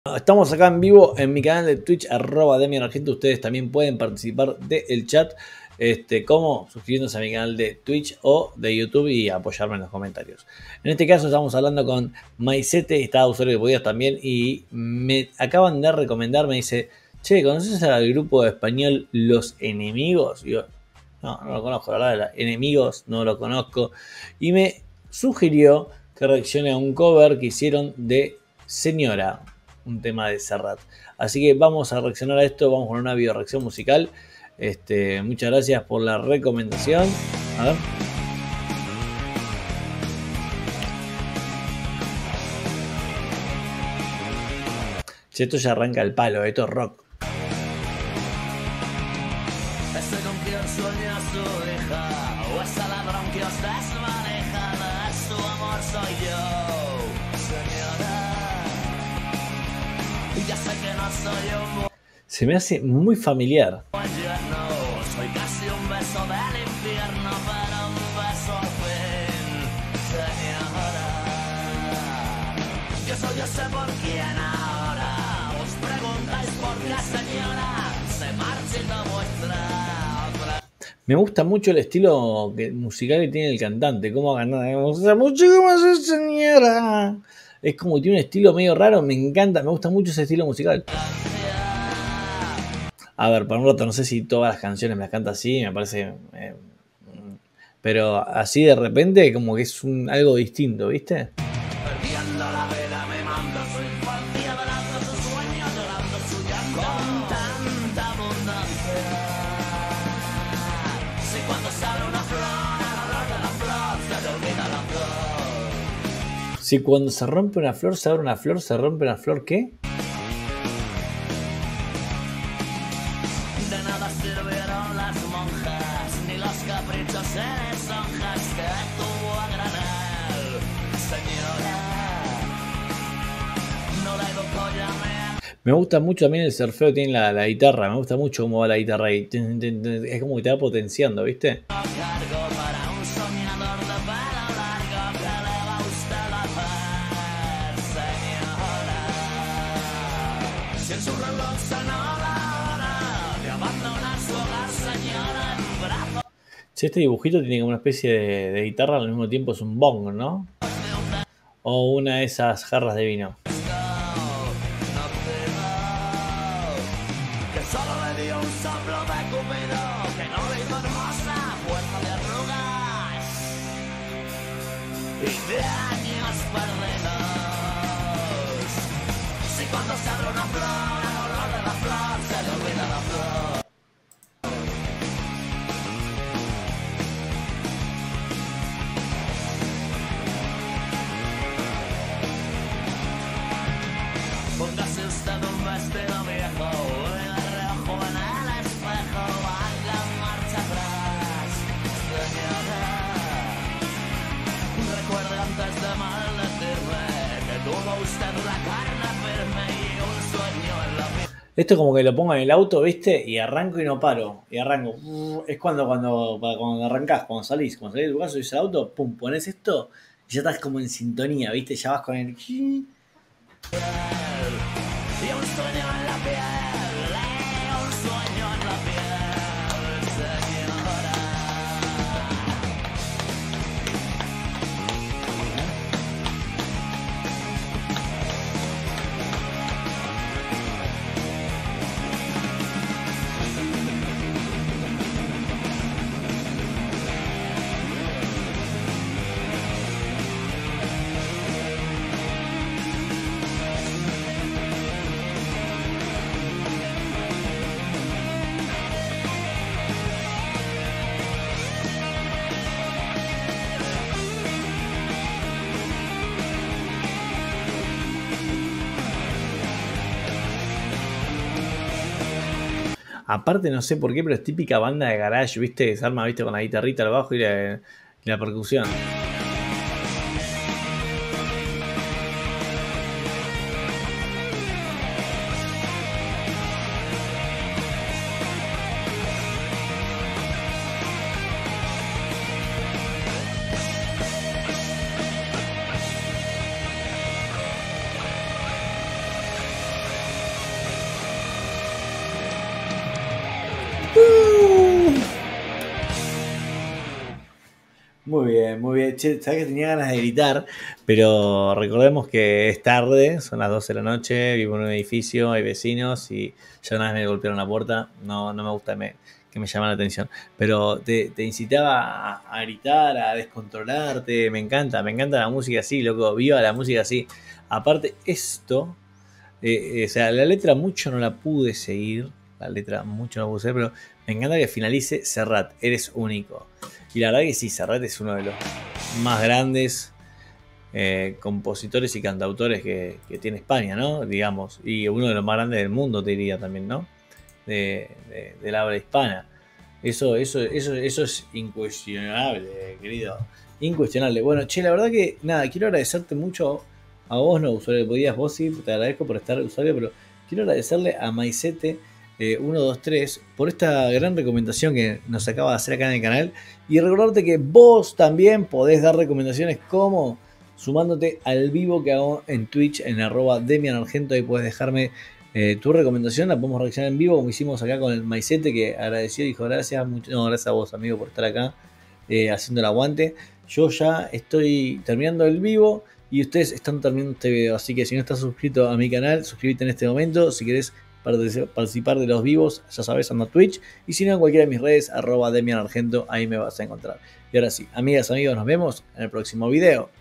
Estamos acá en vivo en mi canal de Twitch, @DemianArgento. Ustedes también pueden participar del chat, como suscribiéndose a mi canal de Twitch o de YouTube y apoyarme en los comentarios. En este caso estamos hablando con Maicete, estaba usuario de Podías también, y me acaban de recomendar, me dice: che, ¿conoces al grupo español Los Enemigos? Y yo, no lo conozco, la verdad, Enemigos no lo conozco. Y me sugirió que reaccione a un cover que hicieron de Señora, un tema de Serrat. Así que vamos a reaccionar a esto, vamos con una video reacción musical. Muchas gracias por la recomendación. A ver. Si esto ya arranca el palo, esto es rock. Ese con quien sueña su hija, o ese ladrón que os desmaneja, de su amor soy yo, señora. Y ya sé que no soy un Se me hace muy familiar. buen yerno, soy casi un beso del infierno, pero un beso al fin, señora. Yo soy ese por quien ahora os preguntáis por qué, señora, se marchita vuestra. Me gusta mucho el estilo musical que tiene el cantante. Cómo ganar. Me gusta mucho cómo es señora. Es como que tiene un estilo medio raro. Me encanta. Me gusta mucho ese estilo musical. A ver, por un rato, no sé si todas las canciones me las canta así. Me parece. Pero así de repente, como que es algo distinto, ¿viste? Perdiendo la vela me manda su infancia, velando su sueño, llorando su llanto con tanta abundancia. Si cuando sale una flor, el olor de la flor se te olvida la flor. Si cuando se rompe una flor, se abre una flor, se rompe una flor, ¿qué? De nada sirvieron las monjas, ni los caprichos en lisonjas que tuvo a granel, señora. No la educó ya Me gusta mucho también el surfeo que tiene la guitarra. Me gusta mucho cómo va la guitarra ahí. Es como que te va potenciando, ¿viste? cargo para un soñador de pelo largo que le va a usted a hacer, señora. Si en su reloj se no la hora de abandonar su hogar, señora, en brazos Si este dibujito tiene como una especie de guitarra, al mismo tiempo es un bong, ¿no? O una de esas jarras de vino. no te va, que solo le dio un soplo de Cupido, que no le hizo hermosa fuerza de arrugas y de años perdidos. Si cuando se abre una flor, el olor de la flor se le olvida la flor. Póngase usted un vestido viejo y de reojo en el espejo, haga marcha atrás, señora. Recuerde antes de maldecirme que tuvo usted la carne firme y un sueño en la vida. Esto es como que lo pongo en el auto, ¿viste? Y arranco y no paro. Y arranco. Es cuando arrancás, cuando salís de tu casa y subís al auto, pum, pones esto y ya estás como en sintonía, ¿viste? Ya vas con el... Y un sueño en la piel, un sueño en la piel, señora. Aparte, no sé por qué, pero es típica banda de garage, ¿viste? Que se arma, ¿viste? Con la guitarrita al bajo y la percusión. Muy bien, muy bien. Che, sabés que tenía ganas de gritar, pero recordemos que es tarde, son las 12 de la noche, vivo en un edificio, hay vecinos y ya una vez me golpearon la puerta. No, no me gusta que me llamen la atención. Pero te incitaba a gritar, a descontrolarte. Me encanta la música así, loco. Viva la música así. Aparte, esto, o sea, la letra mucho no la pude seguir. La letra mucho no la pude seguir, pero me encanta que finalice Serrat, eres único. Y la verdad que sí, Serrat es uno de los más grandes compositores y cantautores que tiene España, ¿no? Digamos, y uno de los más grandes del mundo, te diría también, ¿no? Del habla hispana. Eso es incuestionable, querido. Incuestionable. Bueno, che, la verdad que nada, quiero agradecerte mucho a vos, no, usuario, podías vos sí, te agradezco por estar usuario, pero quiero agradecerle a Maicete 123 por esta gran recomendación que nos acaba de hacer acá en el canal y recordarte que vos también podés dar recomendaciones como sumándote al vivo que hago en Twitch en @DemianArgento. Ahí puedes dejarme tu recomendación, la podemos reaccionar en vivo como hicimos acá con el Maicete, que agradeció, dijo gracias, no, gracias a vos amigo por estar acá haciendo el aguante. Yo ya estoy terminando el vivo y ustedes están terminando este video, así que si no estás suscrito a mi canal, suscríbete en este momento. Si querés participar de los vivos, ya sabes, anda a Twitch, y si no en cualquiera de mis redes, @DemianArgento, ahí me vas a encontrar. Y ahora sí, amigas, amigos, nos vemos en el próximo video.